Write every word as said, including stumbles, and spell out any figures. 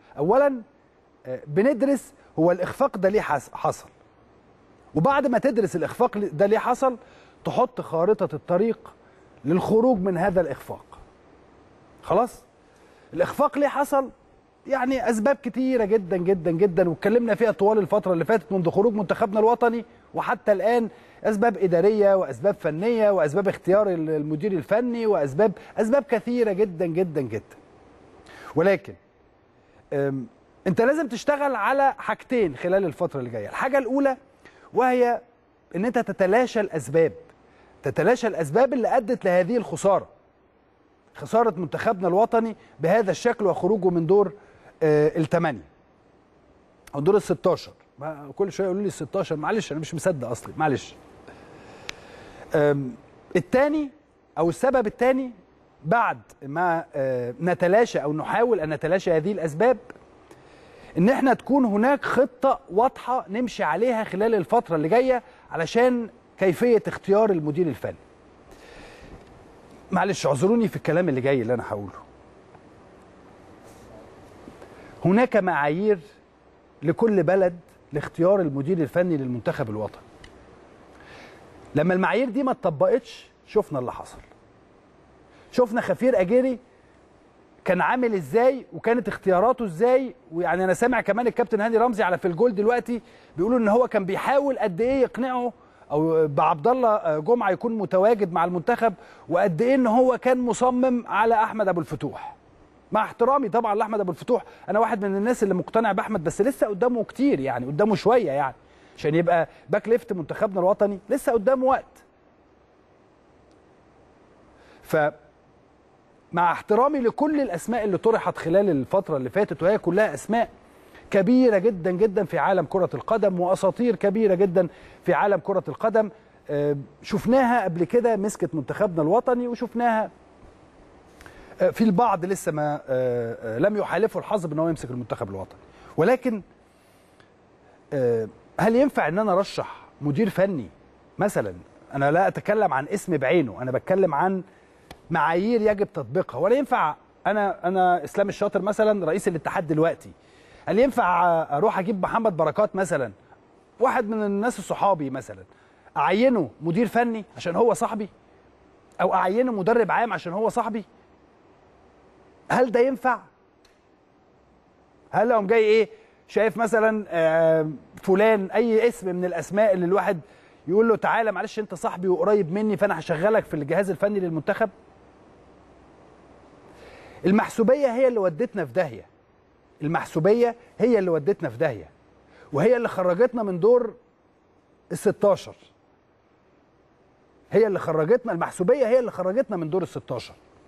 اولا بندرس هو الاخفاق ده ليه حصل، وبعد ما تدرس الاخفاق ده ليه حصل تحط خارطه الطريق للخروج من هذا الاخفاق. خلاص؟ الاخفاق ليه حصل؟ يعني اسباب كتيره جدا جدا جدا واتكلمنا فيها طوال الفتره اللي فاتت منذ خروج منتخبنا الوطني وحتى الان. اسباب اداريه واسباب فنيه واسباب اختيار المدير الفني واسباب اسباب كثيره جدا جدا جدا. ولكن انت لازم تشتغل على حاجتين خلال الفتره اللي جايه. الحاجه الاولى وهي ان انت تتلاشى الاسباب، تتلاشى الاسباب اللي ادت لهذه الخساره، خساره منتخبنا الوطني بهذا الشكل وخروجه من دور آه الثمانيه او دور ال ستاشر. كل شويه يقولوا لي ال ستاشر، معلش انا مش مصدق اصلي، معلش. الثاني او السبب الثاني بعد ما آه نتلاشى او نحاول ان نتلاشى هذه الاسباب، ان احنا تكون هناك خطه واضحه نمشي عليها خلال الفتره اللي جايه علشان كيفيه اختيار المدير الفني. معلش اعذروني في الكلام اللي جاي اللي انا هقوله. هناك معايير لكل بلد لاختيار المدير الفني للمنتخب الوطني. لما المعايير دي ما اتطبقتش شفنا اللي حصل. شفنا خفير اجيري كان عامل ازاي وكانت اختياراته ازاي. ويعني انا سامع كمان الكابتن هاني رمزي على في الجول دلوقتي بيقولوا ان هو كان بيحاول قد ايه يقنعه او بعبد الله جمعه يكون متواجد مع المنتخب، وقد ايه ان هو كان مصمم على احمد ابو الفتوح. مع احترامي طبعا لاحمد ابو الفتوح، انا واحد من الناس اللي مقتنع باحمد، بس لسه قدامه كتير، يعني قدامه شويه يعني عشان يبقى باك ليفت منتخبنا الوطني، لسه قدامه وقت. ف مع احترامي لكل الاسماء اللي طرحت خلال الفتره اللي فاتت، وهي كلها اسماء كبيره جدا جدا في عالم كره القدم واساطير كبيره جدا في عالم كره القدم، شفناها قبل كده مسكت منتخبنا الوطني، وشفناها في البعض لسه ما لم يحالفه الحظ بان هو يمسك المنتخب الوطني. ولكن هل ينفع ان انا ارشح مدير فني مثلا؟ انا لا اتكلم عن اسم بعينه، انا بتكلم عن معايير يجب تطبيقها. ولا ينفع انا انا اسلام الشاطر مثلا رئيس الاتحاد دلوقتي، هل ينفع اروح اجيب محمد بركات مثلا، واحد من الناس الصحابي مثلا، اعينه مدير فني عشان هو صاحبي، او اعينه مدرب عام عشان هو صاحبي؟ هل ده ينفع؟ هل لو جاي ايه شايف مثلا فلان اي اسم من الاسماء اللي الواحد يقول له تعالى معلش انت صاحبي وقريب مني فانا هشغلك في الجهاز الفني للمنتخب؟ المحسوبيه هي اللي ودتنا في داهيه. المحسوبيه هي اللي ودتنا في داهيه، وهي اللي خرجتنا من دور ال ستاشر. هي اللي خرجتنا، المحسوبيه هي اللي خرجتنا من دور ال ستاشر.